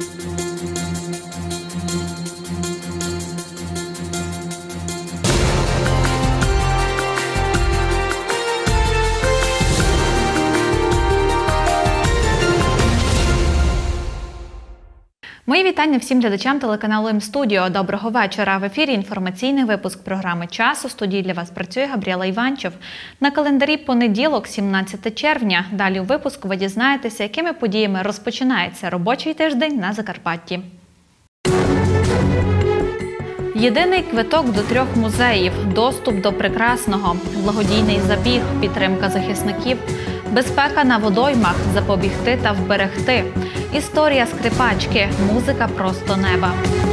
Мої вітання всім глядачам телеканалу М-студіо. Доброго вечора. В ефірі інформаційний випуск програми «Час». У студії для вас працює Габріела Іванчев. На календарі понеділок, 17 червня. Далі у випуску ви дізнаєтеся, якими подіями розпочинається робочий тиждень на Закарпатті. Єдиний квиток до 3 музеїв, доступ до прекрасного, благодійний забіг, підтримка захисників, безпека на водоймах, запобігти та вберегти, історія скрипачки, музика просто неба.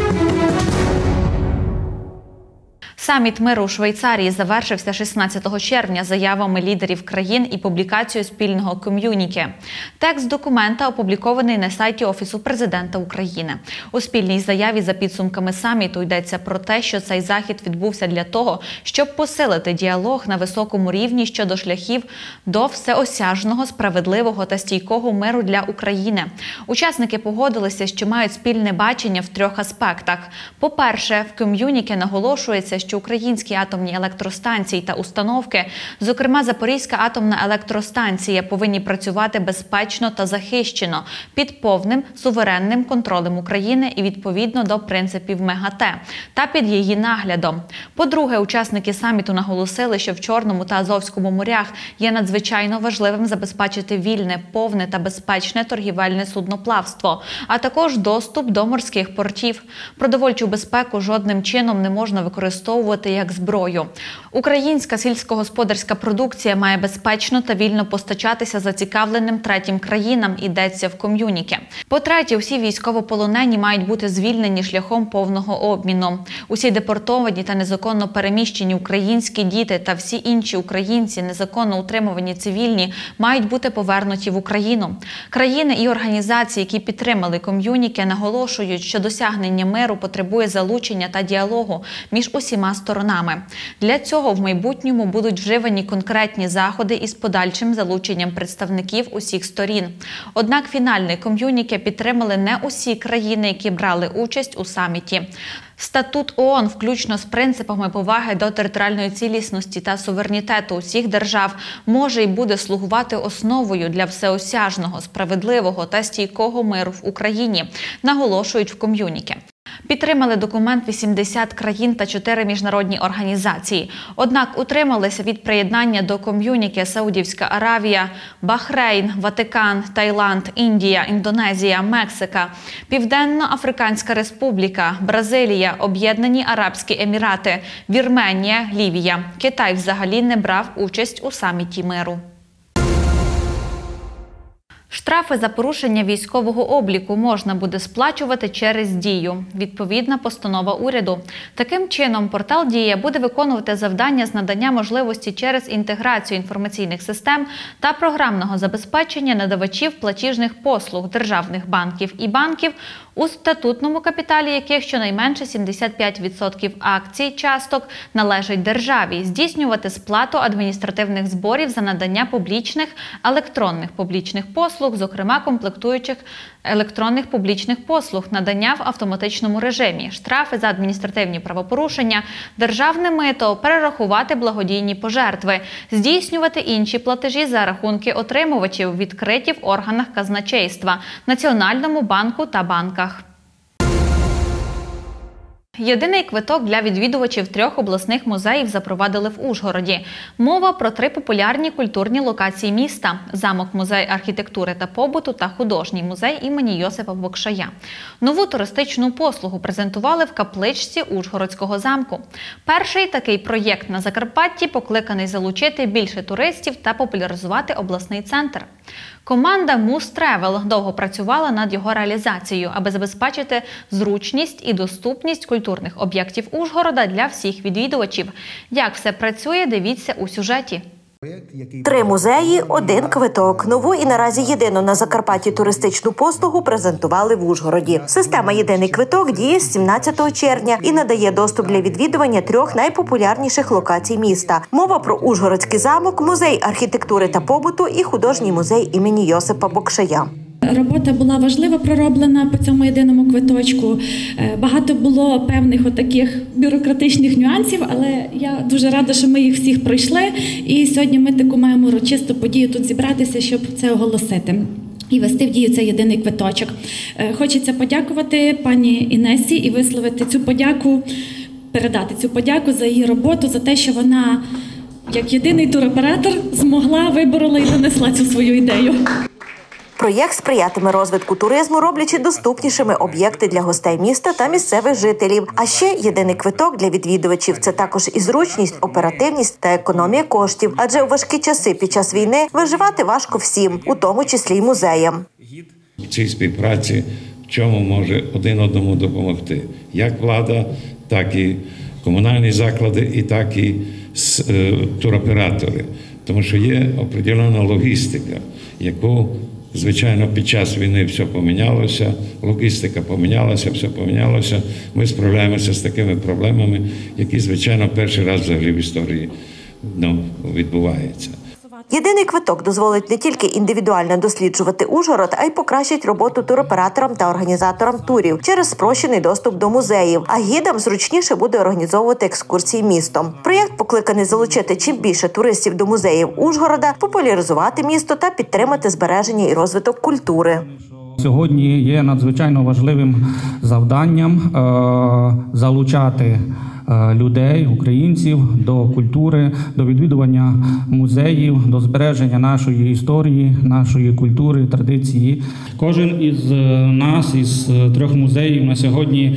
Саміт миру у Швейцарії завершився 16 червня заявами лідерів країн і публікацією спільного ком'юніке. Текст документа опублікований на сайті Офісу президента України. У спільній заяві за підсумками саміту йдеться про те, що цей захід відбувся для того, щоб посилити діалог на високому рівні щодо шляхів до всеосяжного, справедливого та стійкого миру для України. Учасники погодилися, що мають спільне бачення в 3 аспектах. По-перше, в ком'юніке наголошується, що українські атомні електростанції та установки, зокрема Запорізька атомна електростанція, повинні працювати безпечно та захищено, під повним суверенним контролем України і відповідно до принципів МЕГАТЕ та під її наглядом. По-друге, учасники саміту наголосили, що в Чорному та Азовському морях є надзвичайно важливим забезпечити вільне, повне та безпечне торгівельне судноплавство, а також доступ до морських портів. Продовольчу безпеку жодним чином не можна використовувати як зброю. Українська сільськогосподарська продукція має безпечно та вільно постачатися зацікавленим третім країнам, йдеться в ком'юніке. По-третє, усі військовополонені мають бути звільнені шляхом повного обміну. Усі депортовані та незаконно переміщені українські діти та всі інші українці, незаконно утримувані цивільні, мають бути повернуті в Україну. Країни і організації, які підтримали ком'юніке, наголошують, що досягнення миру потребує залучення та діалогу між усіма сторонами. Для цього в майбутньому будуть вживані конкретні заходи із подальшим залученням представників усіх сторін. Однак фінальний ком'юніке підтримали не усі країни, які брали участь у саміті. Статут ООН, включно з принципами поваги до територіальної цілісності та суверенітету усіх держав, може і буде слугувати основою для всеосяжного, справедливого та стійкого миру в Україні, наголошують в ком'юніке. Підтримали документ 80 країн та 4 міжнародні організації. Однак утрималися від приєднання до ком'юніке Саудівська Аравія, Бахрейн, Ватикан, Таїланд, Індія, Індонезія, Мексика, Південно-Африканська Республіка, Бразилія, Об'єднані Арабські Емірати, Вірменія, Лівія. Китай взагалі не брав участь у саміті миру. Штрафи за порушення військового обліку можна буде сплачувати через Дію. Відповідна постанова уряду. Таким чином, портал «Дія» буде виконувати завдання з надання можливості через інтеграцію інформаційних систем та програмного забезпечення надавачів платіжних послуг державних банків і банків, у статутному капіталі яких щонайменше 75% акцій часток належать державі, здійснювати сплату адміністративних зборів за надання публічних електронних публічних послуг, зокрема комплектуючих електронних публічних послуг, надання в автоматичному режимі, штрафи за адміністративні правопорушення, державне мито, перерахувати благодійні пожертви, здійснювати інші платежі за рахунки отримувачів, відкриті в органах казначейства, Національному банку та банках. Єдиний квиток для відвідувачів 3 обласних музеїв запровадили в Ужгороді. Мова про 3 популярні культурні локації міста – замок-музей архітектури та побуту та художній музей імені Йосипа Бокшая. Нову туристичну послугу презентували в капличці Ужгородського замку. Перший такий проєкт на Закарпатті покликаний залучити більше туристів та популяризувати обласний центр. Команда Muse Travel довго працювала над його реалізацією, аби забезпечити зручність і доступність культурних об'єктів Ужгорода для всіх відвідувачів. Як все працює, дивіться у сюжеті. 3 музеї – 1 квиток. Нову і наразі єдину на Закарпатті туристичну послугу презентували в Ужгороді. Система «Єдиний квиток» діє з 17 червня і надає доступ для відвідування 3 найпопулярніших локацій міста. Мова про Ужгородський замок, музей архітектури та побуту і художній музей імені Йосипа Бокшая. робота була важливо пророблена по цьому єдиному квиточку. Багато було певних отаких бюрократичних нюансів, але я дуже рада, що ми їх всіх пройшли. І сьогодні ми таку маємо урочисту подію тут зібратися, щоб це оголосити і вести в дію цей єдиний квиточок. Хочеться подякувати пані Інесі і висловити цю подяку, передати цю подяку за її роботу, за те, що вона, як єдиний туроператор, змогла, виборола і донесла цю свою ідею. Проєкт сприятиме розвитку туризму, роблячи доступнішими об'єкти для гостей міста та місцевих жителів. А ще єдиний квиток для відвідувачів – це також і зручність, оперативність та економія коштів. Адже у важкі часи під час війни виживати важко всім, у тому числі й музеям. В цій співпраці в чому може один одному допомогти? Як влада, так і комунальні заклади, і так і туроператори. Тому що є определена логістика, яку, звичайно, під час війни все помінялося, логістика помінялася, все помінялося. Ми справляємося з такими проблемами, які, звичайно, перший раз взагалі в історії відбуваються. Єдиний квиток дозволить не тільки індивідуально досліджувати Ужгород, а й покращить роботу туроператорам та організаторам турів через спрощений доступ до музеїв, а гідам зручніше буде організовувати екскурсії містом. Проєкт покликаний залучити чим більше туристів до музеїв Ужгорода, популяризувати місто та підтримати збереження і розвиток культури. Сьогодні є надзвичайно важливим завданням залучати людей, українців до культури, до відвідування музеїв, до збереження нашої історії, нашої культури, традиції. Кожен із нас, із 3 музеїв, на сьогодні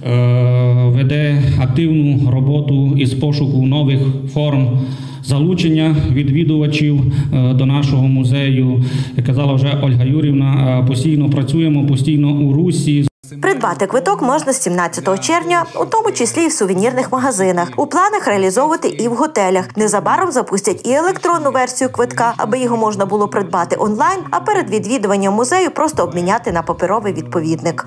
веде активну роботу із пошуку нових форм залучення відвідувачів до нашого музею. Як казала вже Ольга Юрівна, постійно працюємо, постійно у русі. Придбати квиток можна з 17 червня, у тому числі і в сувенірних магазинах. У планах реалізовувати і в готелях. Незабаром запустять і електронну версію квитка, аби його можна було придбати онлайн, а перед відвідуванням музею просто обміняти на паперовий відповідник.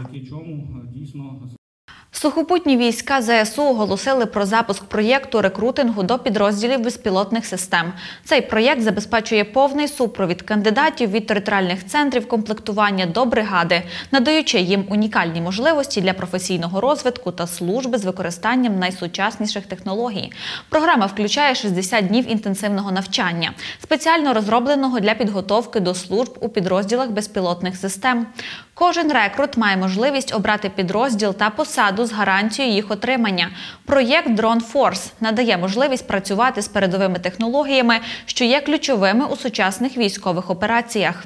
Сухопутні війська ЗСУ оголосили про запуск проєкту рекрутингу до підрозділів безпілотних систем. Цей проєкт забезпечує повний супровід кандидатів від територіальних центрів комплектування до бригади, надаючи їм унікальні можливості для професійного розвитку та служби з використанням найсучасніших технологій. Програма включає 60 днів інтенсивного навчання, спеціально розробленого для підготовки до служб у підрозділах безпілотних систем. Кожен рекрут має можливість обрати підрозділ та посаду з гарантією їх отримання. Проєкт Drone Force надає можливість працювати з передовими технологіями, що є ключовими у сучасних військових операціях.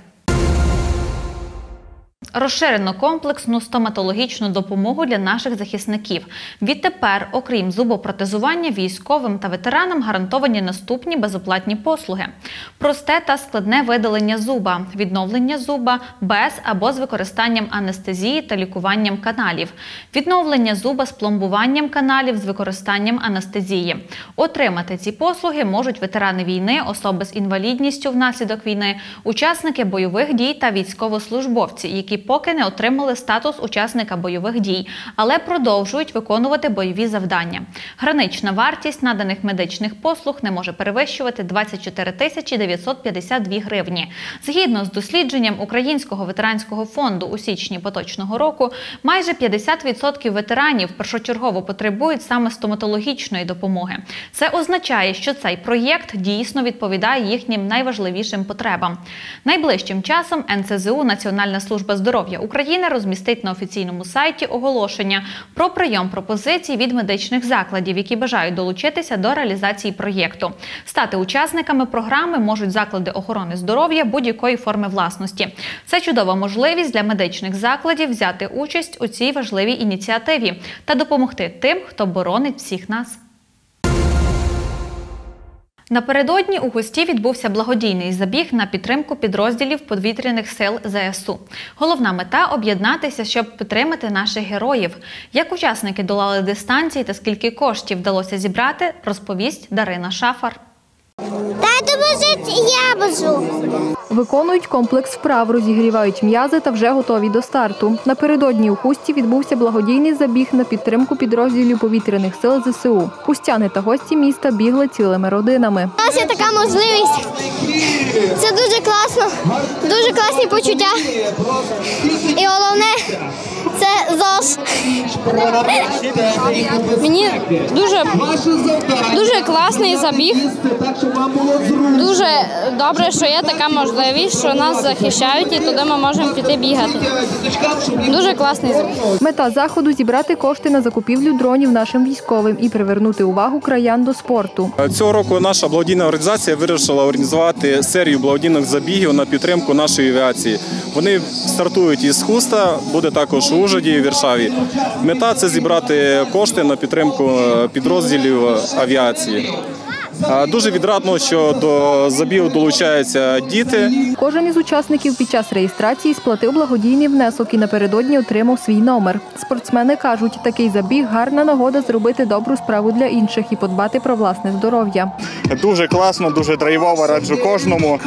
Розширено комплексну стоматологічну допомогу для наших захисників. Відтепер, окрім зубопротезування, військовим та ветеранам гарантовані наступні безоплатні послуги. Просте та складне видалення зуба, відновлення зуба без або з використанням анестезії та лікуванням каналів, відновлення зуба з пломбуванням каналів з використанням анестезії. Отримати ці послуги можуть ветерани війни, особи з інвалідністю внаслідок війни, учасники бойових дій та військовослужбовці, які поки не отримали статус учасника бойових дій, але продовжують виконувати бойові завдання. Гранична вартість наданих медичних послуг не може перевищувати 24 952 гривні. Згідно з дослідженням Українського ветеранського фонду у січні поточного року, майже 50% ветеранів першочергово потребують саме стоматологічної допомоги. Це означає, що цей проєкт дійсно відповідає їхнім найважливішим потребам. Найближчим часом НСЗУ, Національна служба здоров'я України, розмістить на офіційному сайті оголошення про прийом пропозицій від медичних закладів, які бажають долучитися до реалізації проєкту. Стати учасниками програми можуть заклади охорони здоров'я будь-якої форми власності. Це чудова можливість для медичних закладів взяти участь у цій важливій ініціативі та допомогти тим, хто боронить всіх нас. Напередодні у Хусті відбувся благодійний забіг на підтримку підрозділів повітряних сил ЗСУ. Головна мета – об'єднатися, щоб підтримати наших героїв. Як учасники долали дистанції та скільки коштів вдалося зібрати, розповість Дарина Шафар. Тату бежить, я бежу. Виконують комплекс вправ, розігрівають м'язи та вже готові до старту. Напередодні у Хусті відбувся благодійний забіг на підтримку підрозділів повітряних сил ЗСУ. Хустяни та гості міста бігли цілими родинами. У нас є така можливість Це дуже класно, дуже класні почуття. І головне – це ЗОЖ. Мені дуже класний забіг. Дуже добре, що є така можливість, що нас захищають і туди ми можемо піти бігати. Дуже класний забіг. Мета заходу – зібрати кошти на закупівлю дронів нашим військовим і привернути увагу краян до спорту. Цього року наша благодійна організація вирішила організувати серію благодійних забігів на підтримку нашої авіації. Вони стартують із Хуста, буде також у Ужгороді і Варшаві. Мета – це зібрати кошти на підтримку підрозділів авіації. Дуже відрадно, що до забігу долучаються діти. Кожен із учасників під час реєстрації сплатив благодійний внесок і напередодні отримав свій номер. Спортсмени кажуть, такий забіг – гарна нагода зробити добру справу для інших і подбати про власне здоров'я. Дуже класно, дуже драйвово, раджу кожному.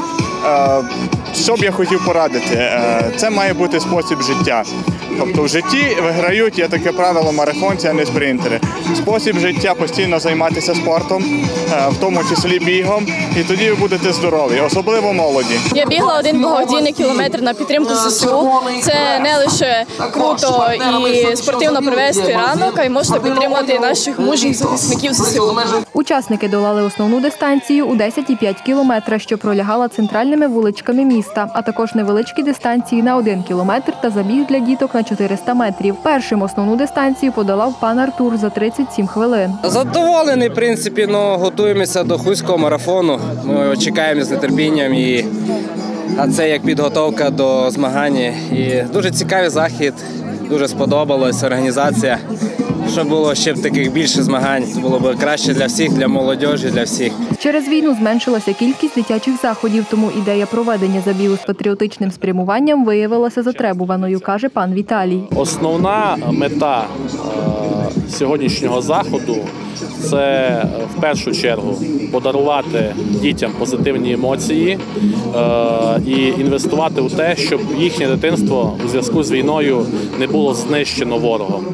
Що б я хотів порадити? Це має бути спосіб життя. Тобто в житті виграють, є таке правило, марафонці, а не спринтери. Спосіб життя – постійно займатися спортом, в тому числі бігом, і тоді ви будете здорові, особливо молоді. Я бігла один благодійний кілометр на підтримку ЗСУ. Це не лише круто і спортивно провести ранок, а й можна підтримати наших мужніх захисників ЗСУ. Учасники долали основну дистанцію у 10,5 кілометра, що пролягала центральними вуличками міста, а також невеличкі дистанції на 1 кілометр та забіг для діток на 400 метрів. Першим основну дистанцію подолав пан Артур за 37 хвилин. Задоволений, в принципі, але готуємося до хуського марафону. Ми чекаємо з нетерпінням, а це як підготовка до змагань. І дуже цікавий захід, дуже сподобалась організація. Щоб було ще б таких більше змагань, це було б краще для всіх, для молодіжі, для всіх. Через війну зменшилася кількість дитячих заходів, тому ідея проведення забігу з патріотичним спрямуванням виявилася затребуваною, каже пан Віталій. Основна мета сьогоднішнього заходу – це в першу чергу подарувати дітям позитивні емоції і інвестувати у те, щоб їхнє дитинство у зв'язку з війною не було знищено ворогом.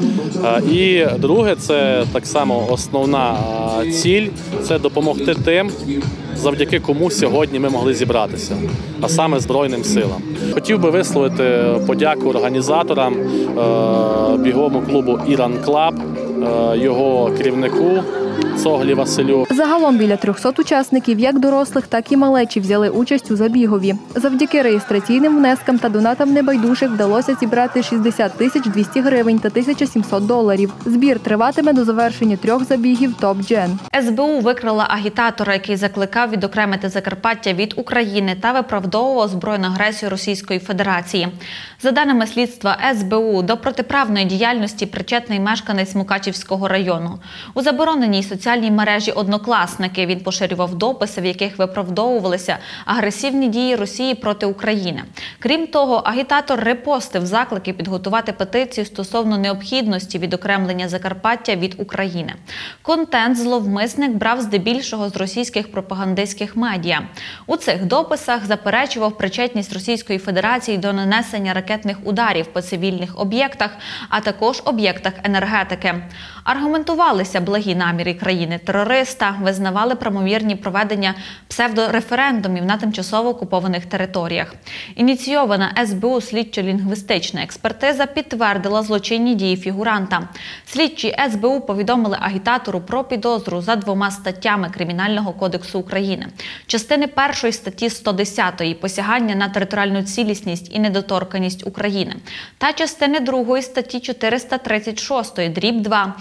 І друге, це так само основна ціль – це допомогти тим, завдяки кому сьогодні ми могли зібратися, а саме Збройним силам. Хотів би висловити подяку організаторам біговому клубу «Іран Клаб», його керівнику Цоглі Василю. Загалом біля 300 учасників, як дорослих, так і малечі, взяли участь у забігові. Завдяки реєстраційним внескам та донатам небайдужих вдалося зібрати 60 200 гривень та $1700. Збір триватиме до завершення 3 забігів «Топ-Джен». СБУ викрила агітатора, який закликав відокремити Закарпаття від України та виправдовував збройну агресію Російської Федерації. За даними слідства СБУ, до протиправної діяльності причетний мешканець Мукачівського району. У забороненій соціальній мережі «Однокласники» він поширював дописи, в яких виправдовувалися агресивні дії Росії проти України. Крім того, агітатор репостив заклики підготувати петицію стосовно необхідності відокремлення Закарпаття від України. Контент зловмисник брав здебільшого з російських пропагандистських медіа. У цих дописах заперечував причетність Російської Федерації до нанесення ракетних ударів по цивільних об'єктах, а також об'єктах енергетики. Аргументувалися благі наміри країни-терориста, визнавали правомірні проведення псевдореферендумів на тимчасово окупованих територіях. Ініційована СБУ слідчо-лінгвістична експертиза підтвердила злочинні дії фігуранта. Слідчі СБУ повідомили агітатору про підозру за 2 статтями Кримінального кодексу України. Частини 1 статті 110 «Посягання на територіальну цілісність і недоторканність України» та частини 2 статті 436 дріб 2.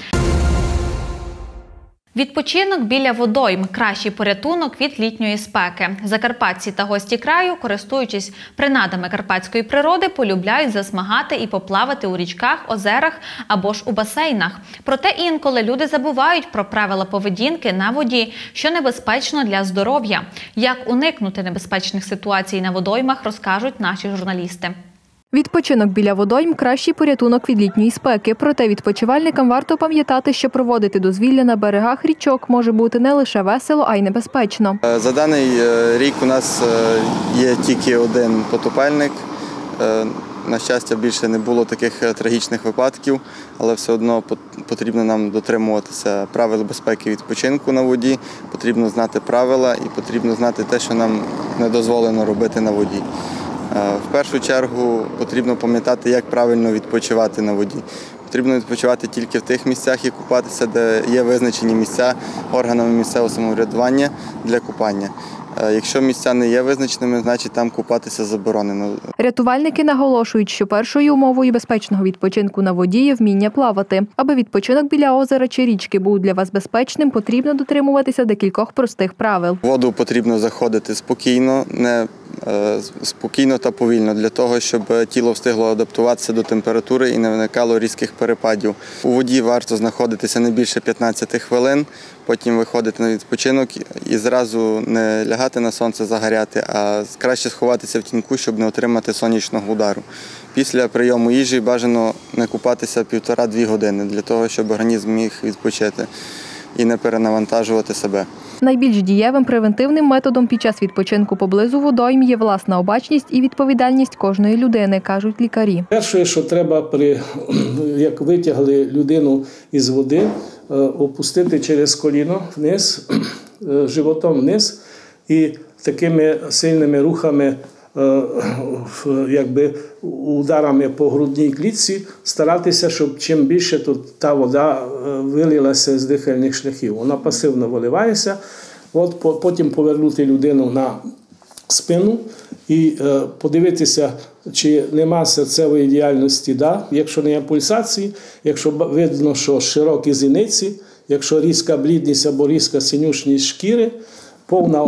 Відпочинок біля водойм – кращий порятунок від літньої спеки. Закарпатці та гості краю, користуючись принадами карпатської природи, полюбляють засмагати і поплавати у річках, озерах або ж у басейнах. Проте інколи люди забувають про правила поведінки на воді, що небезпечно для здоров'я. Як уникнути небезпечних ситуацій на водоймах, розкажуть наші журналісти. Відпочинок біля водойм – кращий порятунок від літньої спеки. Проте відпочивальникам варто пам'ятати, що проводити дозвілля на берегах річок може бути не лише весело, а й небезпечно. За даний рік у нас є тільки один потопельник на щастя, більше не було таких трагічних випадків, але все одно потрібно нам дотримуватися правил безпеки відпочинку на воді, потрібно знати правила і потрібно знати те, що нам не дозволено робити на воді. В першу чергу потрібно пам'ятати, як правильно відпочивати на воді. Потрібно відпочивати тільки в тих місцях і купатися, де є визначені місця органами місцевого самоврядування для купання. Якщо місця не є визначеними, значить там купатися заборонено. Рятувальники наголошують, що першою умовою безпечного відпочинку на воді є вміння плавати. Аби відпочинок біля озера чи річки був для вас безпечним, потрібно дотримуватися декількох простих правил. В воду потрібно заходити спокійно та повільно, для того, щоб тіло встигло адаптуватися до температури і не виникало різких перепадів. У воді варто знаходитися не більше 15 хвилин, потім виходити на відпочинок і зразу не лягати на сонце, загоряти, а краще сховатися в тіньку, щоб не отримати сонячного удару. Після прийому їжі бажано не купатися 1,5–2 години, для того, щоб організм міг відпочити і не перенавантажувати себе. Найбільш дієвим превентивним методом під час відпочинку поблизу водойм є власна обачність і відповідальність кожної людини, кажуть лікарі. Перше, що треба, як витягли людину із води, опустити через коліно вниз, животом вниз і такими сильними рухами, ударами по грудній клітці, старатися, щоб чим більше тут та вода вилилася з дихальних шляхів. Вона пасивно виливається, потім повернути людину на спину і подивитися, чи нема серцевої діяльності. Якщо не є пульсації, якщо видно, що широкі зіниці, якщо різка блідність або різка синюшність шкіри, повна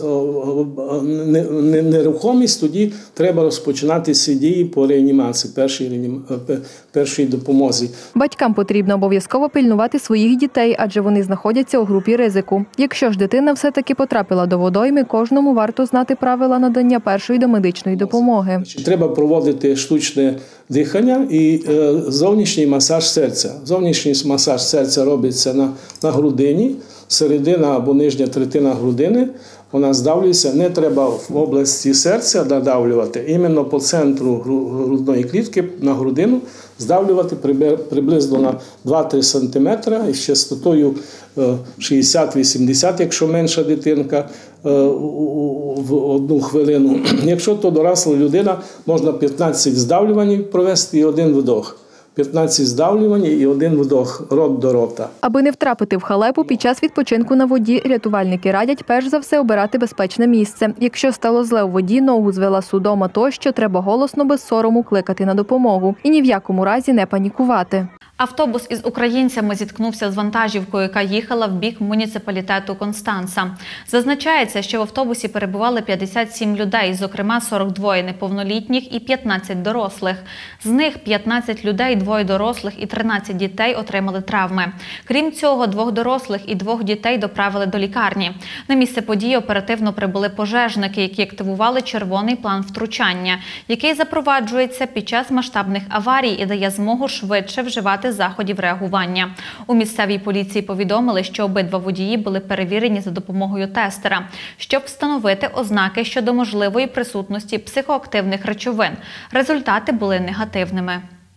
нерухомість, тоді треба розпочинати всі дії по реанімації, першій допомозі. Батькам потрібно обов'язково пильнувати своїх дітей, адже вони знаходяться у групі ризику. Якщо ж дитина все-таки потрапила до водойми, кожному варто знати правила надання першої домедичної допомоги. Треба проводити штучне дихання і зовнішній масаж серця. Зовнішній масаж серця робиться на грудині, середина або нижня третина грудини, вона здавлюється, не треба в області серця надавлювати, іменно по центру грудної клітки на грудину здавлювати приблизно на 2–3 см із частотою 60–80, якщо менша дитинка, в 1 хвилину. Якщо то доросла людина, можна 15 здавлювань провести і 1 вдох. 15 здавлювань і 1 вдох рот до рота. Аби не втрапити в халепу під час відпочинку на воді, рятувальники радять перш за все обирати безпечне місце. Якщо стало зле у воді, ногу звела судома тощо, треба голосно без сорому кликати на допомогу. І ні в якому разі не панікувати. Автобус із українцями зіткнувся з вантажівкою, яка їхала в бік муніципалітету Констанца. Зазначається, що в автобусі перебували 57 людей, зокрема 42 неповнолітніх і 15 дорослих. З них 15 людей, 2 дорослих і 13 дітей отримали травми. Крім цього, 2 дорослих і 2 дітей доправили до лікарні. На місце події оперативно прибули пожежники, які активували червоний план втручання, який запроваджується під час масштабних аварій і дає змогу швидше вживати заходів реагування. У місцевій поліції повідомили, що обидва водії були перевірені за допомогою тестера, щоб встановити ознаки щодо можливої присутності психоактивних речовин. Результати були негативними.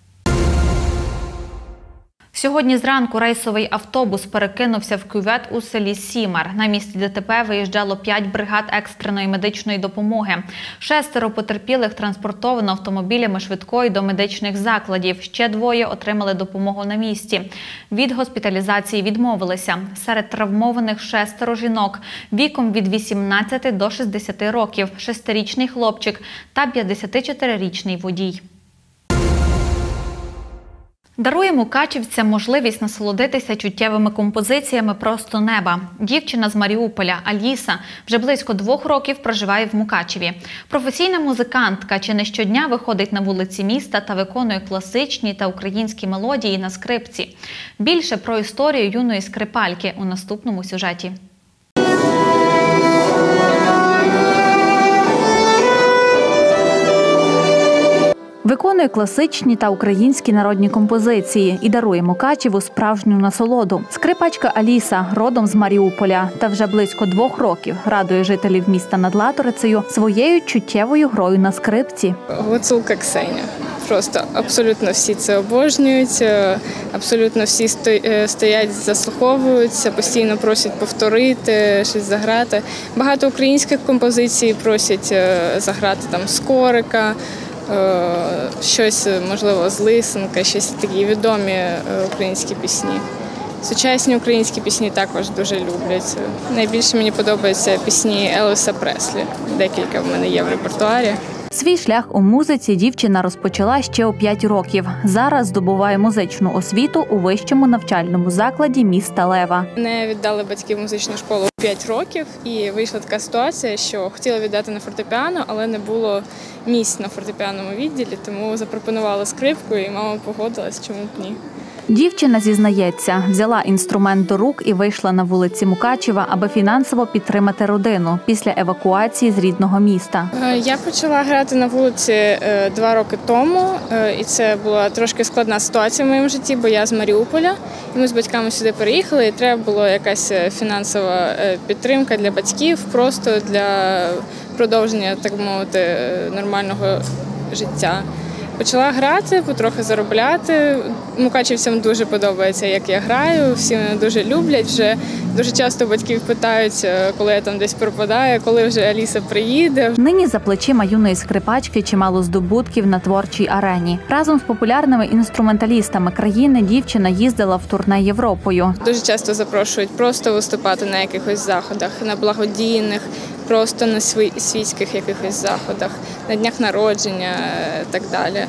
Сьогодні зранку рейсовий автобус перекинувся в кювет у селі Сімар. На місці ДТП виїжджало 5 бригад екстреної медичної допомоги. 6 потерпілих транспортовано автомобілями швидкої до медичних закладів. Ще 2 отримали допомогу на місці. Від госпіталізації відмовилися. Серед травмованих 6 жінок віком від 18 до 60 років, 6-річний хлопчик та 54-річний водій. Дарує мукачівцям можливість насолодитися чуттєвими композиціями просто неба. Дівчина з Маріуполя Аліса вже близько 2 років проживає в Мукачеві. Професійна музикантка чи не щодня виходить на вулиці міста та виконує класичні та українські мелодії на скрипці. Більше про історію юної скрипальки у наступному сюжеті. Виконує класичні та українські народні композиції і дарує Мукачеву справжню насолоду. Скрипачка Аліса родом з Маріуполя та вже близько 2 років радує жителів міста над Латорицею своєю чуттєвою грою на скрипці. Гуцулка Ксеня. Просто абсолютно всі це обожнюють, абсолютно всі стоять, заслуховуються, постійно просять повторити, щось заграти. Багато українських композицій просять заграти там Скорика, щось, можливо, з Лисенка, щось такі відомі українські пісні. Сучасні українські пісні також дуже люблять. Найбільше мені подобаються пісні Елвіса Преслі. Декілька в мене є в репертуарі. Свій шлях у музиці дівчина розпочала ще у 5 років. Зараз здобуває музичну освіту у вищому навчальному закладі міста Лева. Мене віддали батьки в музичну школу у 5 років, і вийшла така ситуація, що хотіла віддати на фортепіано, але не було місць на фортепіаному відділі, тому запропонували скрипку, і мама погодилась, чому б ні. Дівчина зізнається, взяла інструмент до рук і вийшла на вулиці Мукачева, аби фінансово підтримати родину після евакуації з рідного міста. Я почала грати на вулиці 2 роки тому, і це була трошки складна ситуація в моєму житті, бо я з Маріуполя, і ми з батьками сюди переїхали, і треба була якась фінансова підтримка для батьків, просто для продовження, так мовити, нормального життя. Почала грати, потрохи заробляти. Мукачівцям дуже подобається, як я граю, всі мене дуже люблять. Вже дуже часто батьків питають, коли я там десь пропадаю, коли вже Аліса приїде. Нині за плечима юної скрипачки чимало здобутків на творчій арені. Разом з популярними інструменталістами країни дівчина їздила в турне Європою. Дуже часто запрошують просто виступати на якихось заходах, на благодійних, просто на світських якихось заходах, на днях народження і так далі.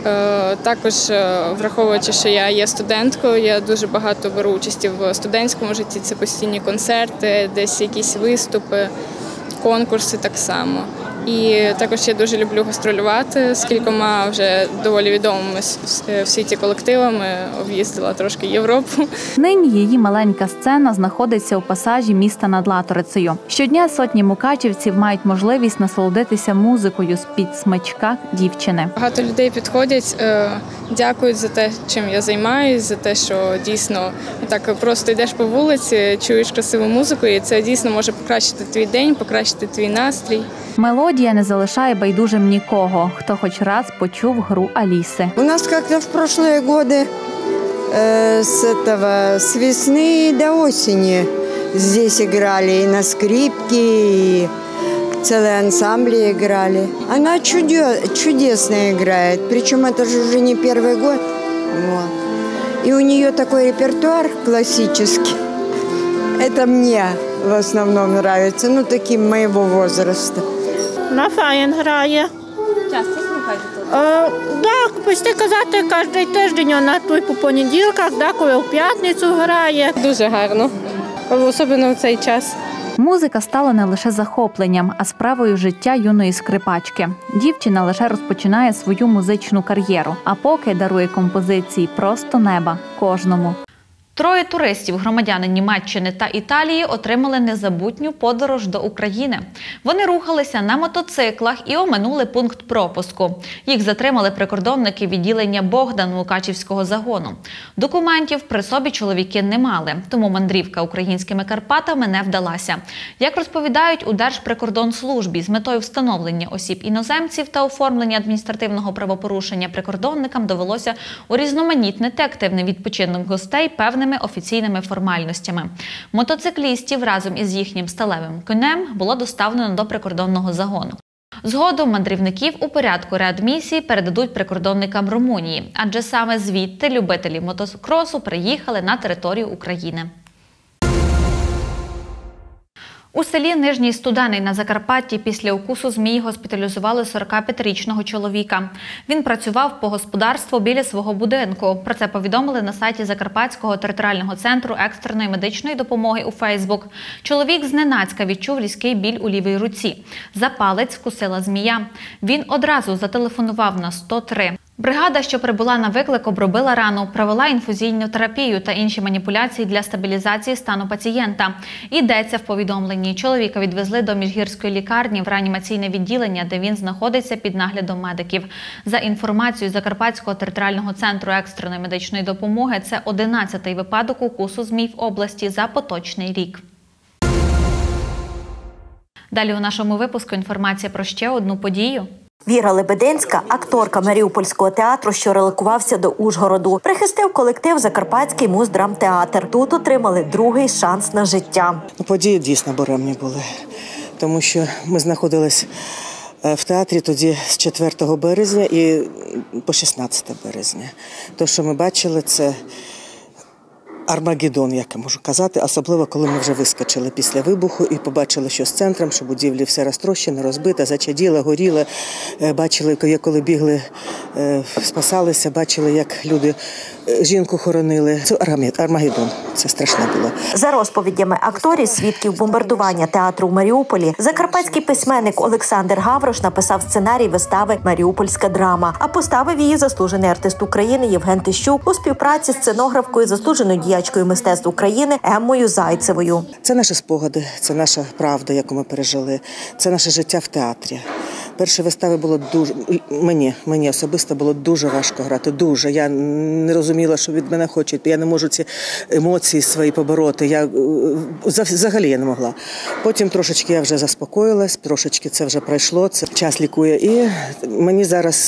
Також, враховуючи, що я є студенткою, я дуже багато беру участі в студентському житті, це постійні концерти, десь якісь виступи, конкурси так само. І також я дуже люблю гастролювати з кількома вже доволі відомими в світі колективами, об'їздила трошки Європу. Нині її маленька сцена знаходиться у пасажі міста над Латорицею. Щодня сотні мукачівців мають можливість насолодитися музикою з-під смичка дівчини. Багато людей підходять, дякують за те, чим я займаюся, за те, що дійсно так просто йдеш по вулиці, чуєш красиву музику, і це дійсно може покращити твій день, покращити твій настрій. Мелодія не залишає байдужим нікого, хто хоч раз почув гру Аліси. У нас як-то в прошлые годы с весны до осени здесь играли и на скрипке, и целые ансамбли играли. Она чудесно играет, причем это же уже не первый год. Вот. И у нее такой репертуар классический. Это мне в основном нравится, ну таким моего возраста. На фаєн грає. Часто слухаєте тут? Так, почти казати, кожен тиждень вона тут по понеділках, коли в п'ятницю грає. Дуже гарно, особливо в цей час. Музика стала не лише захопленням, а справою життя юної скрипачки. Дівчина лише розпочинає свою музичну кар'єру, а поки дарує композиції просто неба кожному. 3 туристів, громадяни Німеччини та Італії, отримали незабутню подорож до України. Вони рухалися на мотоциклах і оминули пункт пропуску. Їх затримали прикордонники відділення Богдан Мукачівського загону. Документів при собі чоловіки не мали, тому мандрівка українськими Карпатами не вдалася. Як розповідають у Держприкордонслужбі, з метою встановлення осіб іноземців та оформлення адміністративного правопорушення прикордонникам довелося урізноманітнити активний відпочинок гостей певними офіційними формальностями. Мотоциклістів разом із їхнім сталевим конем було доставлено до прикордонного загону. Згодом мандрівників у порядку реадмісії передадуть прикордонникам Румунії, адже саме звідти любителі мотокросу приїхали на територію України. У селі Нижній Студений на Закарпатті після укусу змії госпіталізували 45-річного чоловіка. Він працював по господарству біля свого будинку. Про це повідомили на сайті Закарпатського територіального центру екстреної медичної допомоги у Фейсбук. Чоловік зненацька відчув різкий біль у лівій руці. За палець вкусила змія. Він одразу зателефонував на 103. Бригада, що прибула на виклик, обробила рану, провела інфузійну терапію та інші маніпуляції для стабілізації стану пацієнта. Йдеться в повідомленні. Чоловіка відвезли до Міжгірської лікарні в реанімаційне відділення, де він знаходиться під наглядом медиків. За інформацією Закарпатського територіального центру екстреної медичної допомоги, це 11-й випадок укусу змій в області за поточний рік. Далі у нашому випуску інформація про ще одну подію. Віра Лебединська, акторка Маріупольського театру, що релокувався до Ужгороду, прихистив колектив Закарпатський муздрамтеатр. Тут отримали другий шанс на життя. Події дійсно буремні були, тому що ми знаходились в театрі тоді з 4 березня і по 16 березня. Те, що ми бачили, це Армагеддон, як я можу казати, особливо, коли ми вже вискочили після вибуху і побачили, що з центром, що будівлі все розтрощено, розбите, зачаділо, горіло. Бачили, коли бігли, спасалися, бачили, як люди жінку хоронили. Це Армагеддон, це страшне було. За розповідями акторів, свідків бомбардування театру в Маріуполі, закарпатський письменник Олександр Гаврош написав сценарій вистави «Маріупольська драма», а поставив її заслужений артист України Євген Тищук у співпраці з сценографкою, заслуженою діячкою мистецтв України Еммою Зайцевою. Це наші спогади, це наша правда, яку ми пережили, це наше життя в театрі. Перші вистави було дуже, мені особисто було дуже важко грати, дуже. Я не розуміла, що від мене хочуть, я не можу ці емоції свої побороти, взагалі я не могла. Потім трошечки я вже заспокоїлась, трошечки це вже пройшло, це час лікує. І мені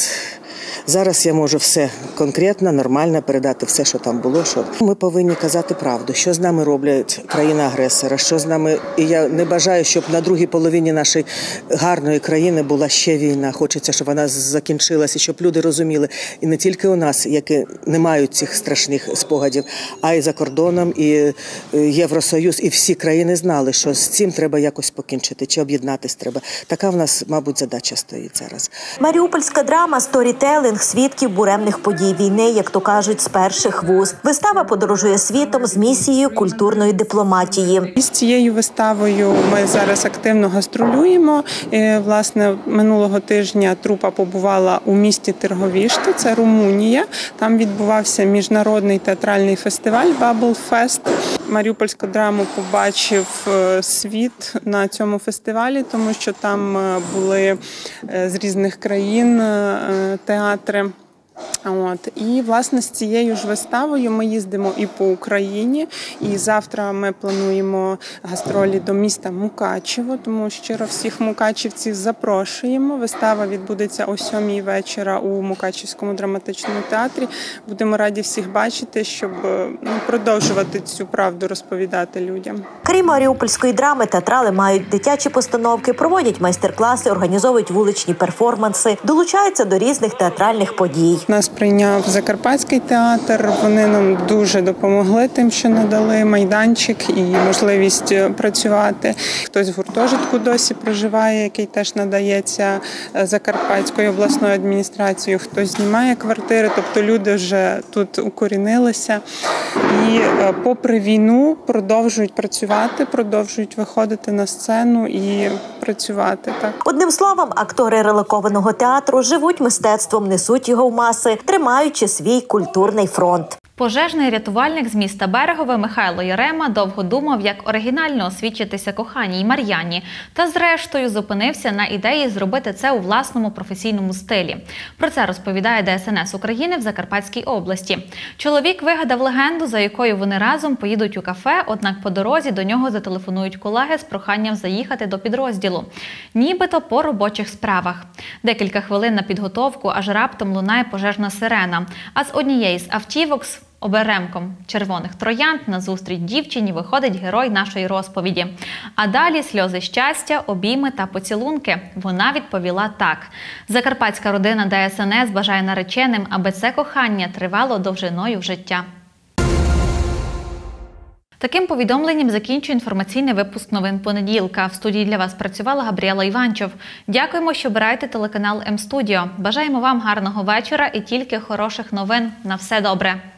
зараз я можу все конкретно, нормально передати все, що там було. Ми повинні казати правду, що з нами роблять країна-агресора, що з нами. І я не бажаю, щоб на другій половині нашої гарної країни була ще війна. Хочеться, щоб вона закінчилася, щоб люди розуміли. І не тільки у нас, які не мають цих страшних спогадів, а й за кордоном, і Євросоюз, і всі країни знали, що з цим треба якось покінчити, чи об'єднатись треба. Така в нас, мабуть, задача стоїть зараз. Маріупольська драма – сторітелінг свідків буремних подій війни, як то кажуть, з перших вуст. Вистава подорожує світом з місією культурної дипломатії. З цією виставою ми зараз активно гастролюємо. Власне, минулого тижня трупа побувала у місті Тирговіште, це Румунія. Там відбувався міжнародний театральний фестиваль «Bubble Fest». Маріупольську драму побачив світ на цьому фестивалі, тому що там були з різних країн театри. І, власне, з цією ж виставою ми їздимо і по Україні, і завтра ми плануємо гастролі до міста Мукачево, тому щиро всіх мукачівців запрошуємо. Вистава відбудеться о 7-й вечора у Мукачівському драматичному театрі. Будемо раді всіх бачити, щоб продовжувати цю правду розповідати людям. Крім маріупольської драми, театрали мають дитячі постановки, проводять майстер-класи, організовують вуличні перформанси, долучаються до різних театральних подій. Нас прийняв Закарпатський театр, вони нам дуже допомогли тим, що надали майданчик і можливість працювати. Хтось в гуртожитку досі проживає, який теж надається Закарпатською обласною адміністрацією, хтось знімає квартири, тобто люди вже тут укорінилися. І попри війну продовжують працювати, продовжують виходити на сцену і працювати. Так. Одним словом, актори релокованого театру живуть мистецтвом, несуть його в маси, тримаючи свій культурний фронт. Пожежний рятувальник з міста Берегове Михайло Ярема довго думав, як оригінально освідчитися коханій Мар'яні, та зрештою зупинився на ідеї зробити це у власному професійному стилі. Про це розповідає ДСНС України в Закарпатській області. Чоловік вигадав легенду, за якою вони разом поїдуть у кафе, однак по дорозі до нього зателефонують колеги з проханням заїхати до підрозділу. Нібито по робочих справах. Декілька хвилин на підготовку, аж раптом лунає пожежна сирена. А з однієї з автівок з оберемком червоних троянд назустріч дівчині виходить герой нашої розповіді. А далі сльози щастя, обійми та поцілунки. Вона відповіла так. Закарпатська родина ДСНС бажає нареченим, аби це кохання тривало довжиною життя. Таким повідомленням закінчую інформаційний випуск новин понеділка. В студії для вас працювала Габріела Іванчов. Дякуємо, що обираєте телеканал М-студіо. Бажаємо вам гарного вечора і тільки хороших новин. На все добре!